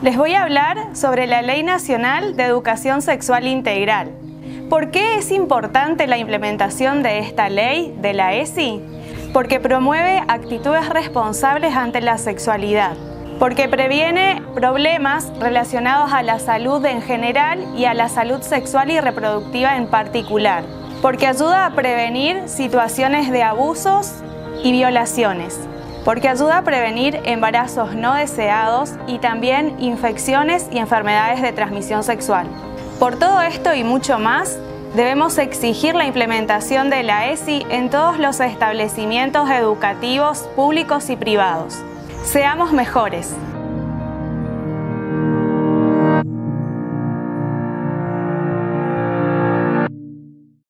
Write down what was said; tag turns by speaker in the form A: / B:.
A: Les voy a hablar sobre la Ley Nacional de Educación Sexual Integral. ¿Por qué es importante la implementación de esta ley, de la ESI? Porque promueve actitudes responsables ante la sexualidad, porque previene problemas relacionados a la salud en general y a la salud sexual y reproductiva en particular, porque ayuda a prevenir situaciones de abusos y violaciones, porque ayuda a prevenir embarazos no deseados y también infecciones y enfermedades de transmisión sexual. Por todo esto y mucho más, debemos exigir la implementación de la ESI en todos los establecimientos educativos públicos y privados. Seamos mejores.